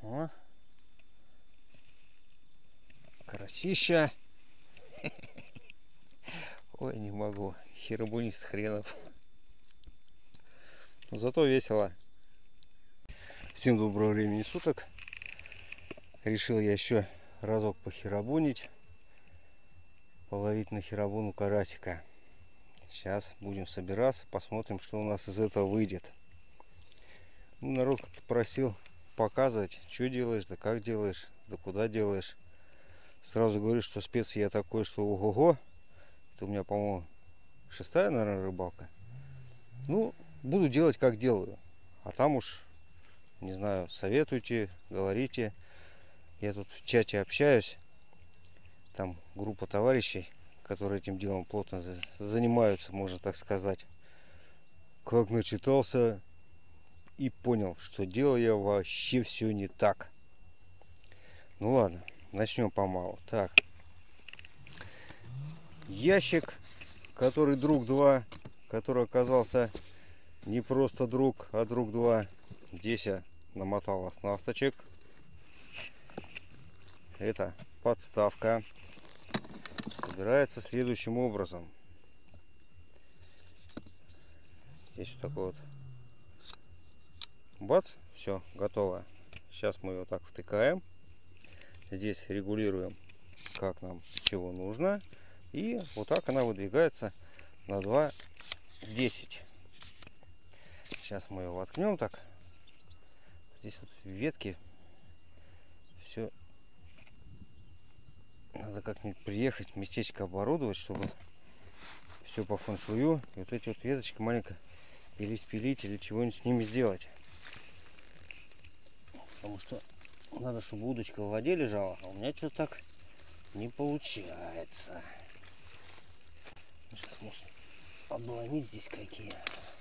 О, карасища. Ой, не могу. Херабунист хренов. Но зато весело. Всем доброго времени суток. Решил я еще разок похерабунить. Половить на херабуну карасика. Сейчас будем собираться. Посмотрим, что у нас из этого выйдет. Ну, народ как-то просил показывать, что делаешь, да как делаешь, да куда делаешь. Сразу говорю, что спец я такой, что ого-го. Это у меня, по-моему, 6-я, наверное, рыбалка. Ну, буду делать, как делаю. А там уж, не знаю, советуйте, говорите. Я тут в чате общаюсь. Там группа товарищей, которые этим делом плотно занимаются, можно так сказать. Как начитался и понял, что делаю я вообще все не так. Ну ладно, начнем помалу. Так. Ящик, который друг 2, который оказался не просто друг, а друг 2. Здесь я намотал оснасточек. Это подставка. Собирается следующим образом. Здесь вот такой вот. Бац, все, готово. Сейчас мы его так втыкаем. Здесь регулируем, как нам чего нужно. И вот так она выдвигается на 2,10. Сейчас мы его воткнем так. Здесь вот ветки. Все. Надо как-нибудь приехать, местечко оборудовать, чтобы все по фэншую. И вот эти вот веточки маленько или спилить, или чего-нибудь с ними сделать. Потому что надо, чтобы удочка в воде лежала, а у меня что-то так не получается. Сейчас может обломить здесь какие.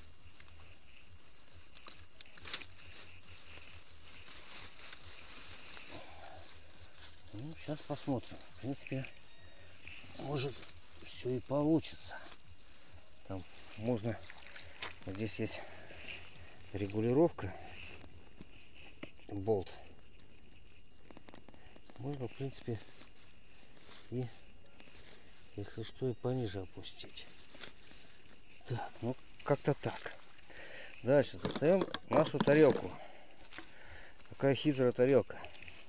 Ну, сейчас посмотрим. В принципе, может все и получится. Там можно, вот здесь есть регулировка, болт. Можно, в принципе, и, если что, и пониже опустить. Так, ну как-то так. Дальше достаем нашу тарелку. Такая хитрая тарелка.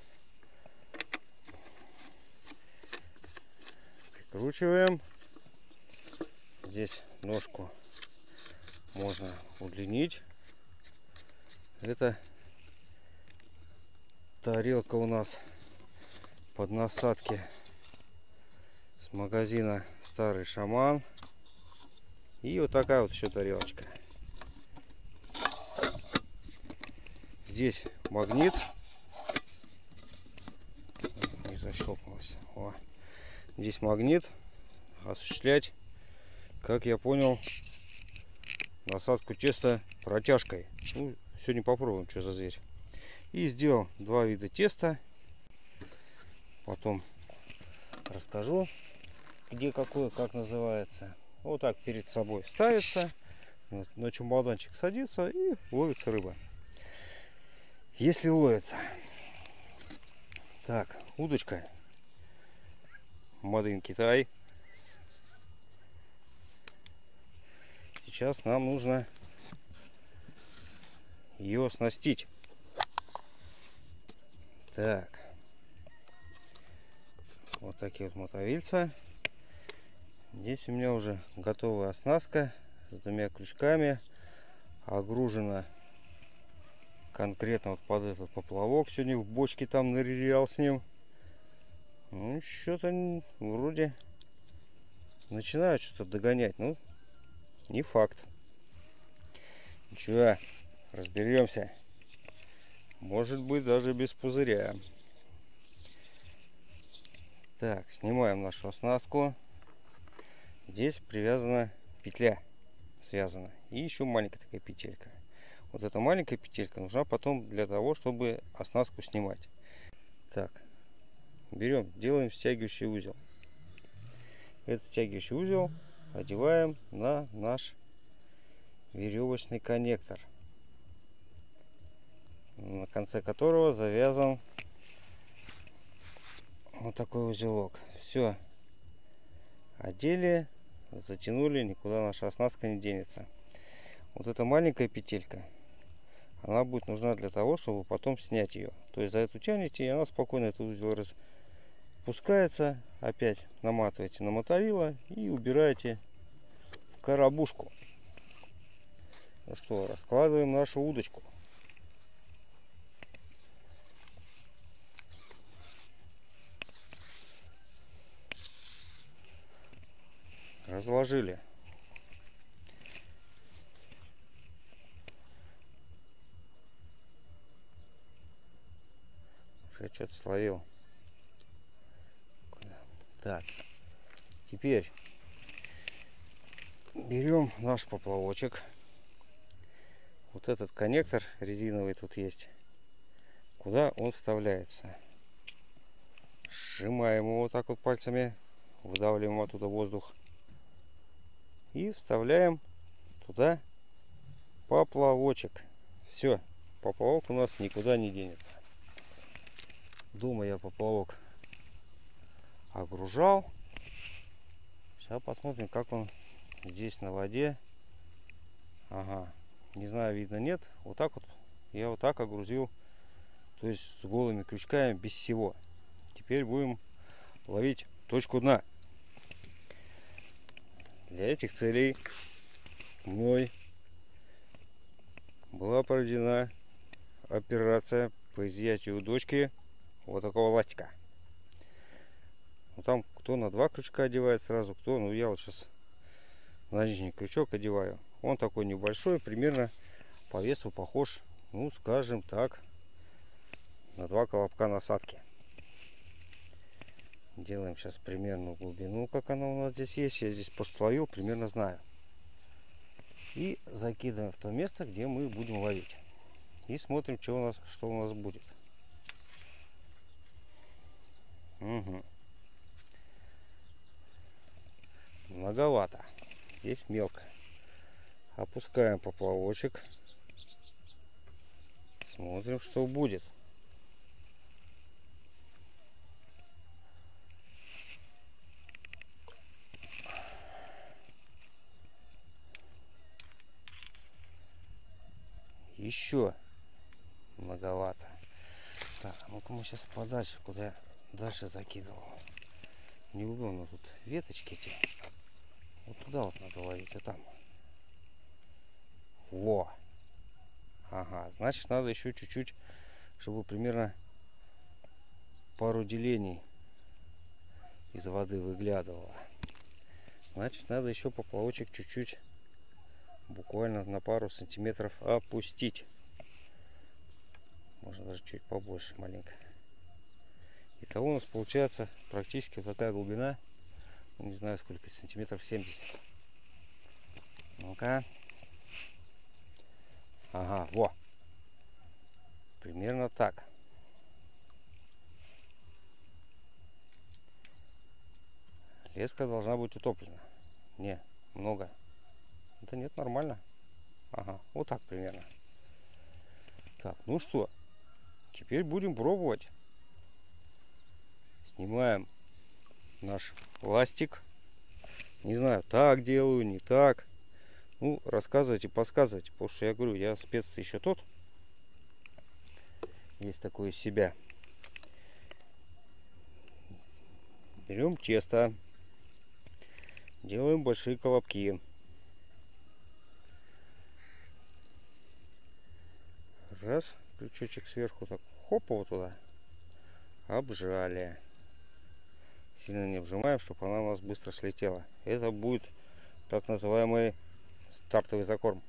Прикручиваем. Здесь ножку можно удлинить. Это тарелка у нас под насадки с магазина Старый Шаман. И вот такая вот еще тарелочка. Здесь магнит. Не защелкнулся. О. Здесь магнит. Осуществлять, как я понял, насадку теста протяжкой. Ну, сегодня попробуем, что за зверь. И сделал 2 вида теста. Потом расскажу, где какое, как называется. Вот так перед собой ставится. На чемоданчик садится и ловится рыба. Если ловится. Так, удочка. Made in Китай. Сейчас нам нужно ее оснастить. Так. Вот такие вот мотовильца. Здесь у меня уже готовая оснастка с 2 крючками. Огружена конкретно вот под этот поплавок. Сегодня в бочке там нырял с ним. Ну, что-то вроде начинают что-то догонять. Ну, не факт. Ничего, разберемся. Может быть, даже без пузыря. Так, снимаем нашу оснастку. Здесь привязана петля, связана. И еще маленькая такая петелька. Вот эта маленькая петелька нужна потом для того, чтобы оснастку снимать. Так, берем, делаем стягивающий узел. Этот стягивающий узел одеваем на наш веревочный коннектор, на конце которого завязан вот такой узелок. Все, одели, затянули, никуда наша оснастка не денется. Вот эта маленькая петелька, она будет нужна для того, чтобы потом снять ее. То есть за эту тянете, и она спокойно, этот узел распускается. Опять наматываете на мотовило и убираете в коробушку. Ну что, раскладываем нашу удочку. Разложили. Уже что-то словил. Так, теперь берем наш поплавочек. Вот этот коннектор резиновый тут есть. Куда он вставляется? Сжимаем его вот так вот пальцами, выдавливаем оттуда воздух и вставляем туда поплавочек. Все, поплавок у нас никуда не денется. Дома я поплавок огружал. Сейчас посмотрим, как он здесь на воде. Ага, не знаю, видно, нет. Вот так вот я вот так огрузил, то есть с голыми крючками, без всего. Теперь будем ловить точку дна. Для этих целей мной была проведена операция по изъятию удочки вот такого ластика. Ну, там кто на 2 крючка одевает сразу, кто, ну я вот сейчас на нижний крючок одеваю. Он такой небольшой, примерно по весу похож, ну скажем так, на 2 колобка насадки. Делаем сейчас примерную глубину, как она у нас здесь есть. Я здесь пошловил, примерно знаю. И закидываем в то место, где мы будем ловить. И смотрим, что у нас будет. Угу. Многовато. Здесь мелко. Опускаем поплавочек. Смотрим, что будет. Еще многовато. Так, ну-ка мы сейчас подальше, куда я дальше закидывал. Неудобно тут веточки эти. Вот туда вот надо ловить, а там. Во! Ага, значит надо еще чуть-чуть, чтобы примерно пару делений из воды выглядывало. Значит надо еще поплавочек чуть-чуть, буквально на пару сантиметров опустить. Можно даже чуть побольше, маленько. Итого у нас получается практически вот такая глубина. Не знаю сколько, сантиметров 70. Ну-ка. Ага, во. Примерно так. Леска должна быть утоплена. Не, много. Да нет, нормально. Ага, вот так примерно. Так, ну что, теперь будем пробовать. Снимаем наш ластик. Не знаю, так делаю, не так. Ну, рассказывайте, подсказывайте. Потому что я говорю, я спец еще тот. Есть такое из себя. Берем тесто. Делаем большие колобки. Раз, крючочек сверху так, хоп, вот туда. Обжали. Сильно не обжимаем, чтобы она у нас быстро слетела. Это будет так называемый стартовый закорм.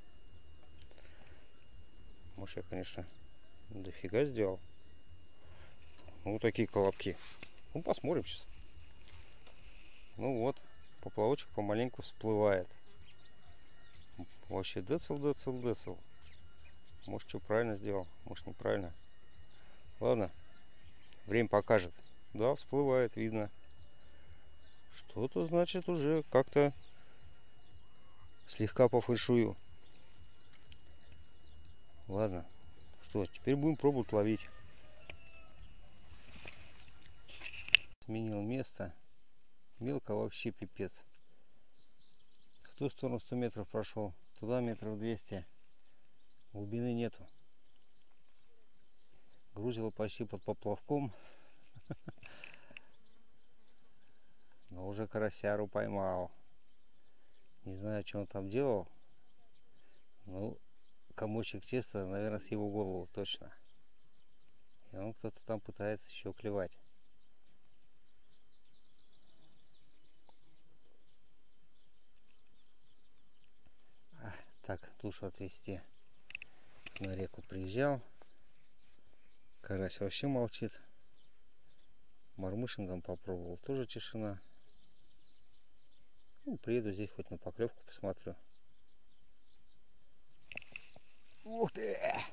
Может, я, конечно, дофига сделал. Ну, вот такие колобки. Ну, посмотрим сейчас. Ну вот, поплавочек помаленьку всплывает. Вообще децл. Может, что правильно сделал, может, неправильно. Ладно, время покажет. Да, всплывает, видно. Что-то, значит, уже как-то слегка по фэншую. Ладно, что, теперь будем пробовать ловить. Сменил место. Мелко вообще пипец. В ту сторону 100 метров прошел, туда метров 200. Глубины нету. Грузило почти под поплавком. Но уже карасяру поймал. Не знаю, что он там делал. Ну, комочек теста, наверное, с его голову точно. И он кто-то там пытается еще клевать. Так, тушу отвести. На реку приезжал. Карась вообще молчит. Мормышингом попробовал. Тоже тишина. Ну, приеду здесь хоть на поклевку посмотрю. Ух ты!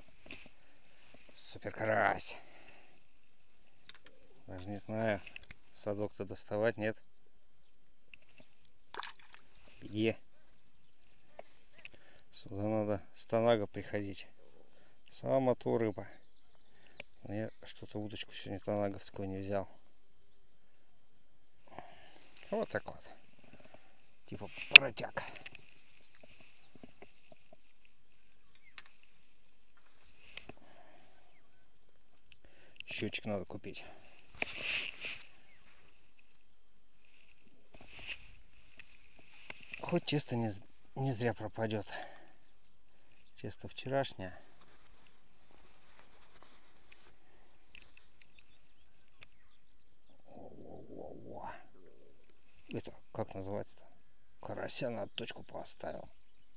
Супер карась! Даже не знаю, садок-то доставать, нет? Беги! Сюда надо с Танага приходить. Сама то рыба. Но я что-то удочку сегодня танаговскую не взял. Вот так вот. Типа протяг. Счетчик надо купить. Хоть тесто не зря пропадет. Тесто вчерашнее. Это как называется-то? Карася на точку поставил.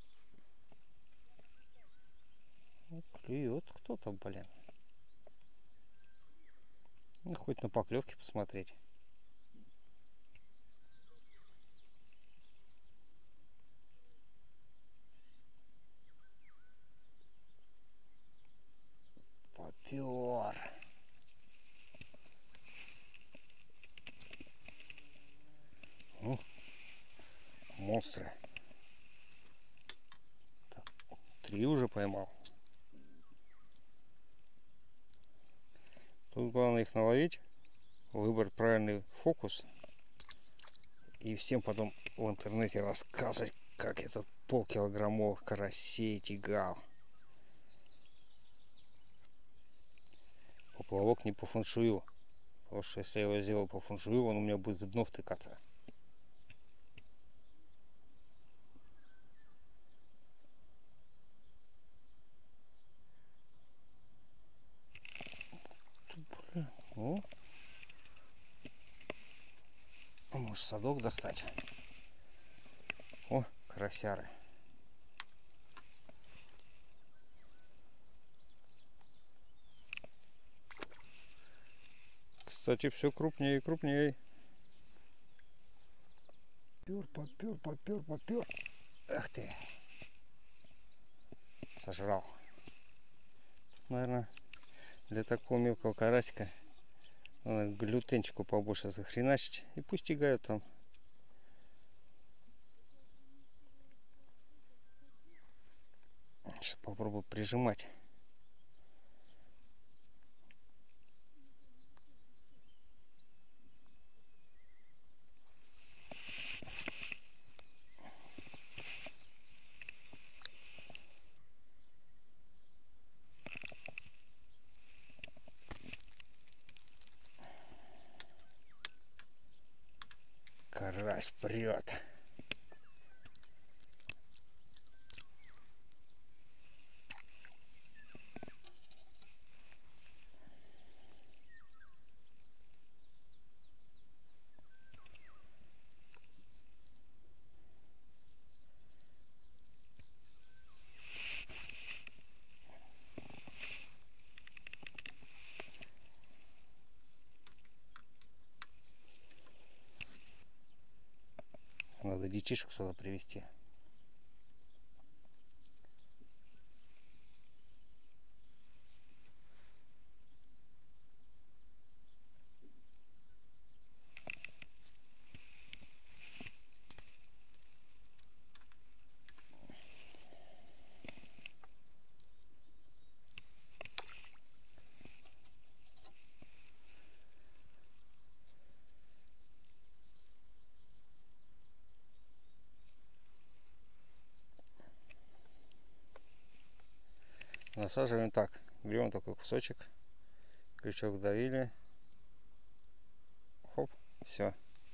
Ну, клюет кто-то, блин. Ну, хоть на поклевке посмотреть. Попер. Монстры. Так, 3 уже поймал. Тут главное их наловить, выбрать правильный фокус и всем потом в интернете рассказывать, как я тут полкилограммовых карасей тягал. Поплавок не по фэншую, потому что если я его сделал по фэншую, он у меня будет в дно втыкаться. Ну, может садок достать. О, карасяры. Кстати, все крупнее и крупнее. Попер. Эх ты. Сожрал. Наверное, для такого мелкого карасика надо глютенчику побольше захреначить. И пусть тягают там. Сейчас попробую прижимать. Карась прет. Надо детишек сюда привезти. Насаживаем так. Берем такой кусочек. Крючок вдавили. Хоп, все.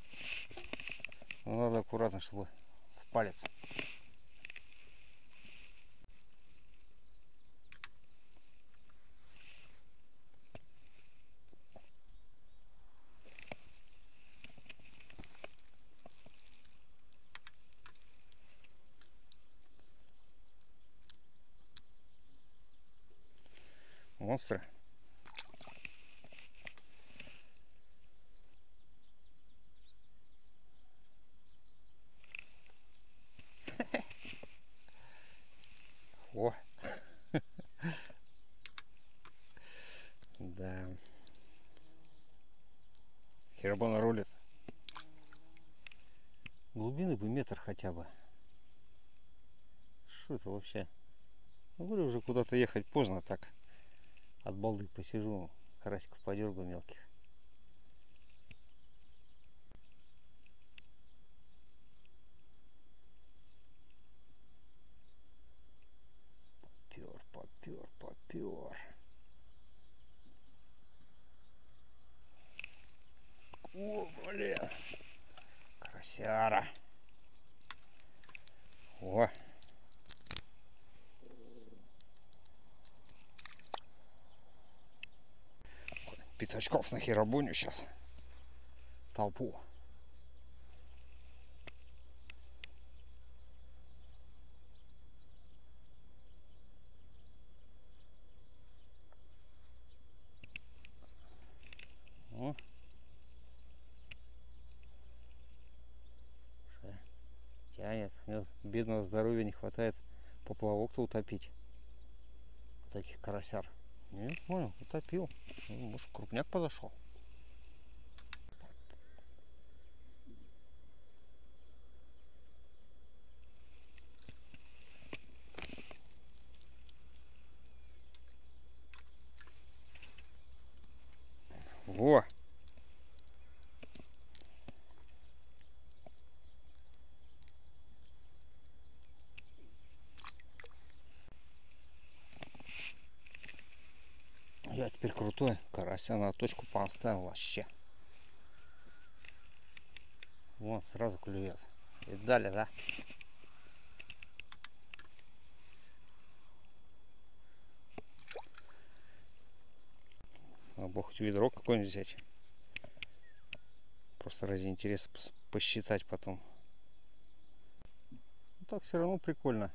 Но надо аккуратно, чтобы в палец. Монстры. О! Да. Хиробона рулит. Глубины бы метр хотя бы. Что это вообще? Ну, говорю, уже куда-то ехать поздно так. От балды посижу, карасиков подергаю мелких. Попер. О, блин. Карасяра. О. Пятачков на хиробоню сейчас. Толпу. О. Тянет. Бедного здоровья не хватает поплавок-то утопить. Таких карасяр. Нет, понял, утопил. Ну, может, крупняк подошел. Во! Я теперь крутой. Карася на точку поставил вообще. Вон, сразу клюет. И далее, да? Надо было хоть ведро какое-нибудь взять. Просто ради интереса посчитать потом. Ну, так все равно прикольно.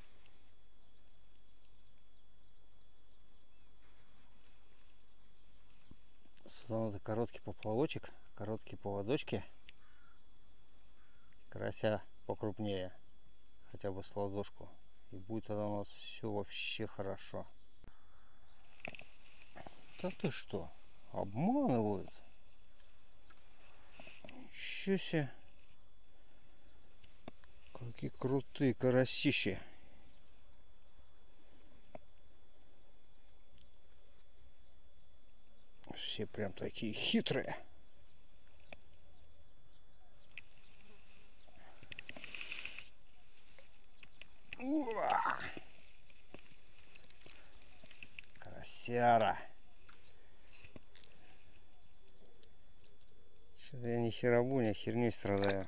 Сюда надо короткий поплавочек, короткие поводочки. Карася покрупнее. Хотя бы с ладошку. И будет тогда у нас все вообще хорошо. Да ты что? Обманывают? Ничего себе. Какие крутые карасищи. Все прям такие хитрые. Уа! Карасяра. Что-то я не херобуня, херней страдаю.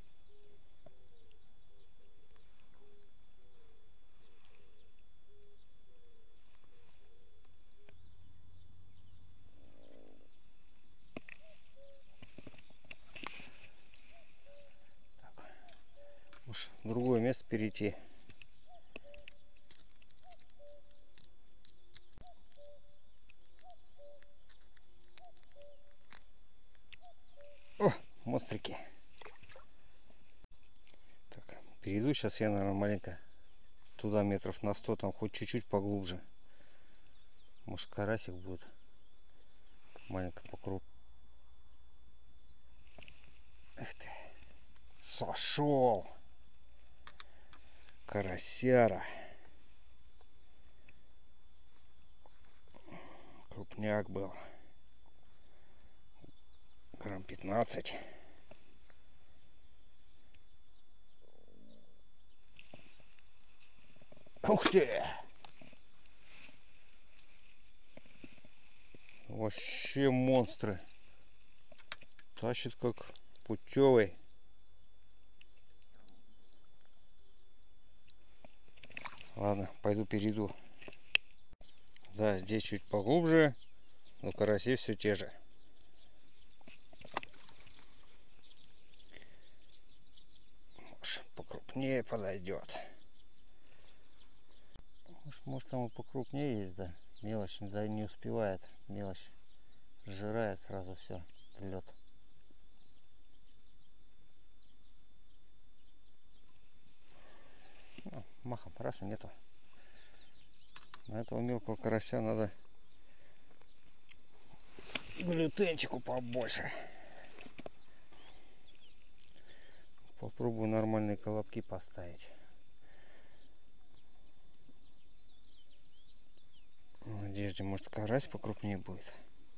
Так. Уж в другое место перейти. О, монстрики. Так, перейду сейчас я, наверное, маленько туда метров на 100, там хоть чуть-чуть поглубже. Может, карасик будет маленько покруг. Эх ты. Сошел. Карасяра. Крупняк был. Грамм 15. Ух ты! Вообще монстры. Тащит как путевый. Ладно, пойду перейду. Да, здесь чуть поглубже, но караси все те же. Может, покрупнее подойдет. Может там и покрупнее есть, да. Мелочь не успевает. Мелочь сжирает сразу все в лед. Махом раз и нету. На этого мелкого карася надо глютенчику побольше. Попробую нормальные колобки поставить. В надежде, может, карась покрупнее будет.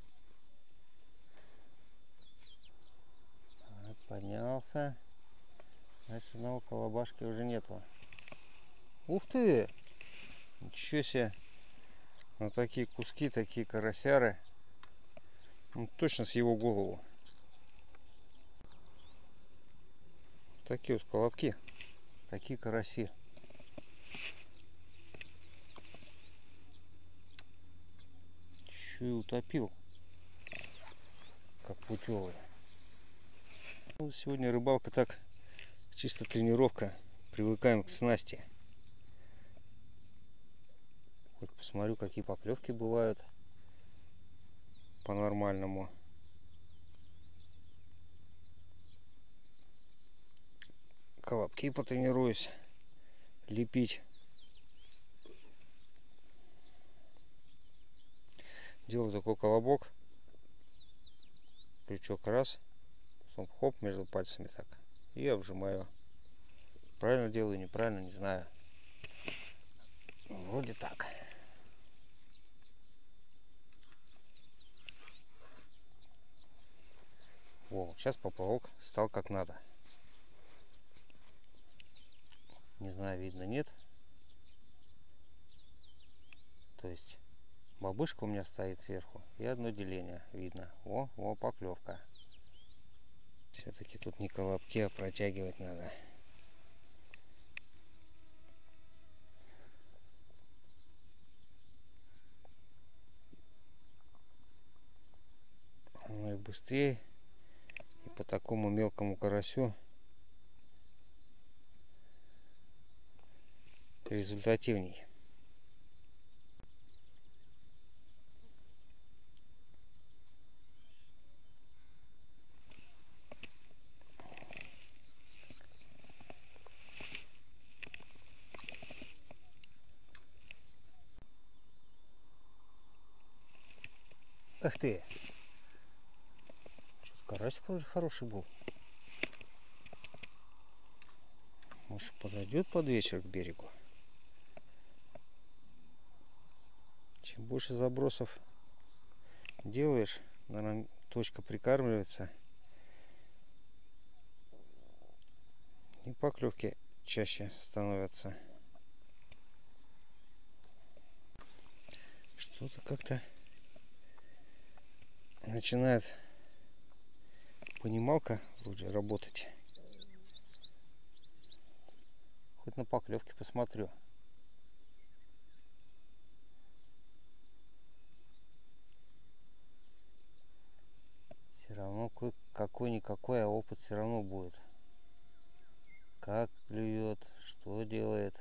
Так, поднялся. Значит, одного колобашки уже нету. Ух ты! Ничего себе! На такие куски, такие карасяры. Ну, точно с его голову. Такие вот колобки. Такие караси. Еще и утопил. Как путевый. Ну, сегодня рыбалка так, чисто тренировка. Привыкаем к снасти. Хоть посмотрю, какие поклевки бывают. По-нормальному. Колобки потренируюсь лепить. Делаю такой колобок. Крючок раз. Потом хоп между пальцами так. И обжимаю. Правильно делаю, неправильно, не знаю. Вроде так. О, сейчас поплавок стал как надо. Не знаю, видно, нет. То есть бабушка у меня стоит сверху и одно деление видно. О, поклевка. Все-таки тут не колобки, а протягивать надо. Ну и быстрее. И по такому мелкому карасю результативней. Ах ты! Что-то карасик вроде хороший был. Может, подойдет под вечер к берегу. Чем больше забросов делаешь, наверное, точка прикармливается. И поклевки чаще становятся. Что-то как-то начинает понималка вроде работать. Хоть на поклевки посмотрю. Все равно какой-никакой, а опыт все равно будет. Как клюет, что делает.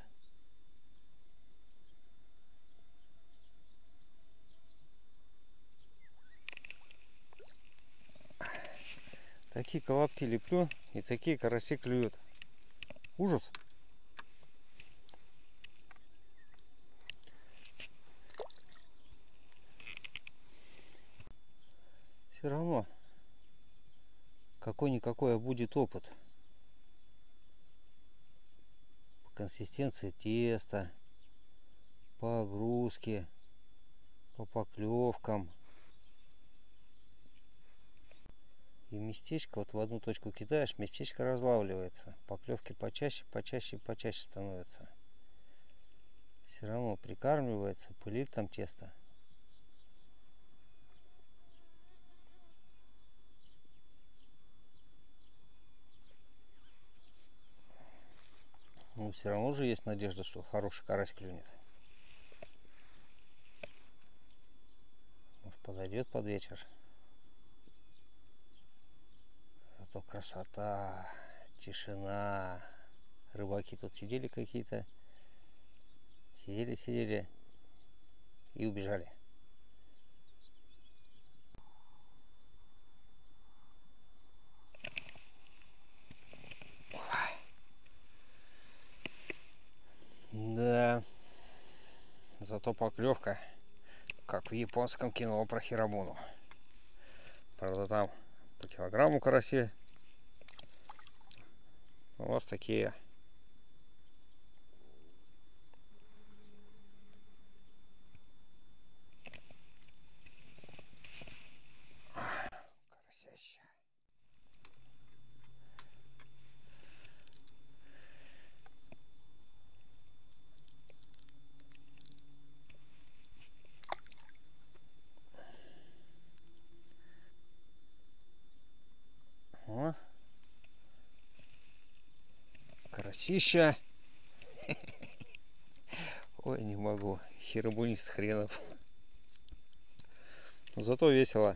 Такие колобки леплю, и такие караси клюют. Ужас. Все равно какой-никакой, а будет опыт. По консистенции теста, по огрузке, по поклевкам. И местечко, вот в одну точку кидаешь, местечко разлавливается. Поклевки почаще, почаще, почаще становятся. Все равно прикармливается, пылит там тесто. Но все равно же есть надежда, что хороший карась клюнет. Может, подойдет под вечер. Зато красота, тишина. Рыбаки тут сидели какие-то. Сидели и убежали. Да, зато поклевка, как в японском кино про Хиробуну. Правда, там по килограмму карасе. Вот такие. Карасящая. О, карасища. Ой, не могу. Хиробунист хренов. Но зато весело.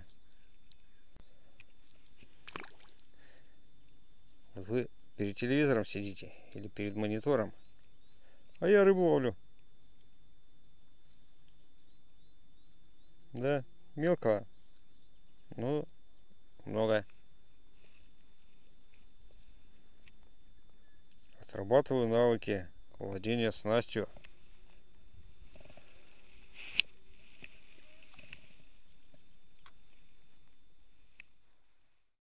Вы перед телевизором сидите или перед монитором, а я рыбу ловлю. Да, мелкого, ну, много. Отрабатываю навыки владения снастью.